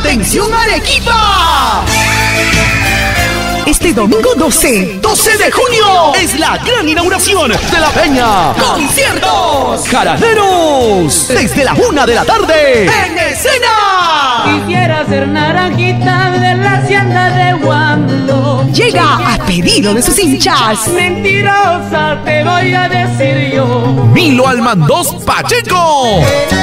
¡Atención Arequipa! Este domingo 12 de junio es la gran inauguración de la Peña. ¡Conciertos! ¡Jaraneros! Desde la 1 de la tarde. ¡En escena! Quisiera ser naranjita de la hacienda de Guando. Llega a pedido de sus hinchas. Mentirosa te voy a decir yo. Milo Almandós Pacheco.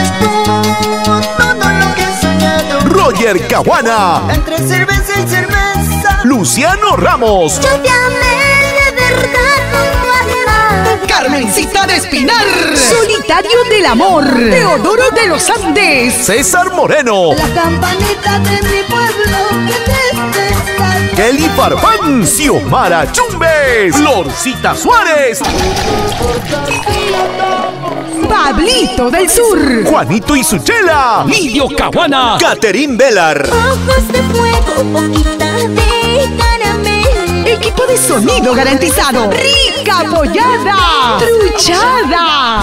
Roger Caguana. Entre cerveza y cerveza. Luciano Ramos. Yo te amé de verdad, no. Carmencita de Espinar. Solitario del Amor. Teodoro de los Andes. César Moreno. La campanita de mi pueblo que triste está. Kelly Farfán. Xiomara Chumbes. Florcita Suárez. Pablito del Sur. Juanito y su chela. Lidio Caguana. Catherine Velar. Ojos de fuego, boquita de caramelo. Equipo de sonido garantizado. Rica Pollada. Truchada.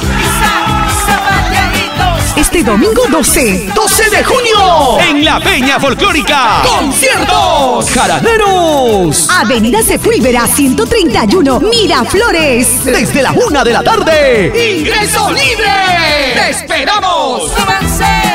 Este domingo 12 de junio. En la Peña Folclórica. Conciertos. Jaraneros. Avenida Sepúlveda 131. Miraflores. Desde la 1 de la tarde. Ingreso libre. ¡Te esperamos! ¡Súbanse!